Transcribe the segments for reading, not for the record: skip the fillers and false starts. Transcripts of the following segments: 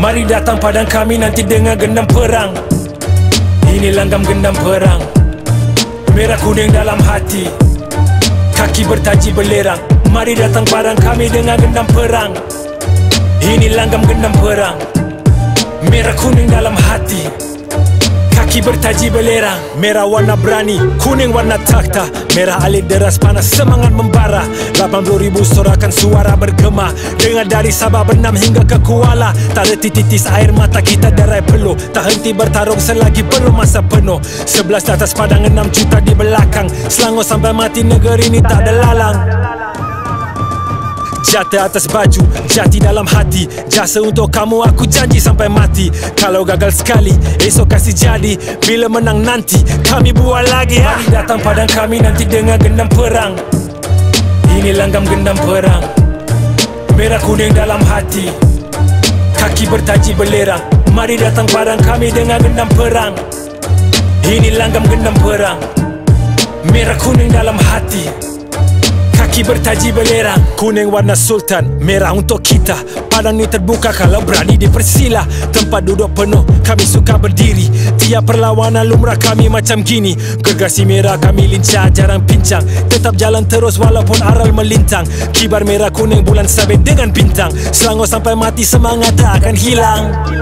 Mari datang padang kami nanti dengar gendam perang. Ini langgam gendam perang. Merah kuning dalam hati, kaki bertaji belerang. Mari datang padang kami dengar gendam perang. Ini langgam gendam perang. Merah kuning dalam hati, kaki bertaji belerang. Merah warna berani, kuning warna takhta. Merah alit deras panas, semangat membara. 80,000 sorakan suara bergema. Dengar dari Sabah Bernam hingga ke Kuala. Tak reti titis air mata kita derai peluh. Tak henti bertarung selagi belum masa penuh. 11 di atas padang, 6 juta di belakang. Selangor sampai mati negeri ini tak ada lalang. Jati atas baju, jati dalam hati. Jasa untuk kamu aku janji sampai mati. Kalau gagal sekali, esok kasih jadi. Bila menang nanti, kami buat lagi. Mari datang padang kami nanti dengar gendam perang. Ini langgam gendam perang. Merah kuning dalam hati, kaki bertaji belerang. Mari datang padang kami dengar gendam perang. Ini langgam gendam perang. Merah kuning dalam hati, kaki bertaji belerang. Kuning warna sultan, merah untuk kita. Padang ni terbuka kalau berani dipersila. Tempat duduk penuh, kami suka berdiri. Tiap perlawanan lumrah kami macam gini. Gergasi merah kami lincah, jarang pincang. Tetap jalan terus walaupun aral melintang. Kibar merah kuning bulan sabit dengan bintang. Selangor sampai mati semangat tak akan hilang.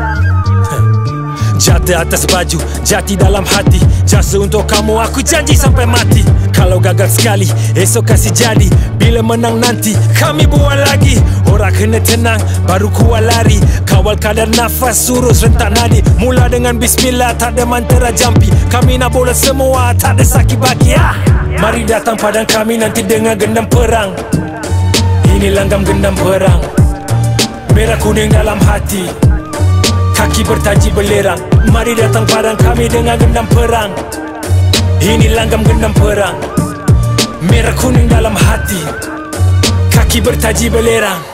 Jati atas baju, jati dalam hati. Jasa untuk kamu aku janji sampai mati. Kalau gagal sekali, esok kasih jadi. Bila menang nanti, kami buat lagi. Orang kena tenang, baru kuat lari. Kawal kadar nafas, surus rentak nadi. Mula dengan bismillah, tak ada mantra jampi. Kami nak bola semua, tak ada sakit bagi. Mari datang padang kami nanti dengar gendam perang. Ini langgam gendam perang. Merah kuning dalam hati, kaki bertaji belerang. Mari datang padang kami dengar gendam perang. Ini langgam gendam perang. Merah kuning dalam hati, kaki bertaji belerang.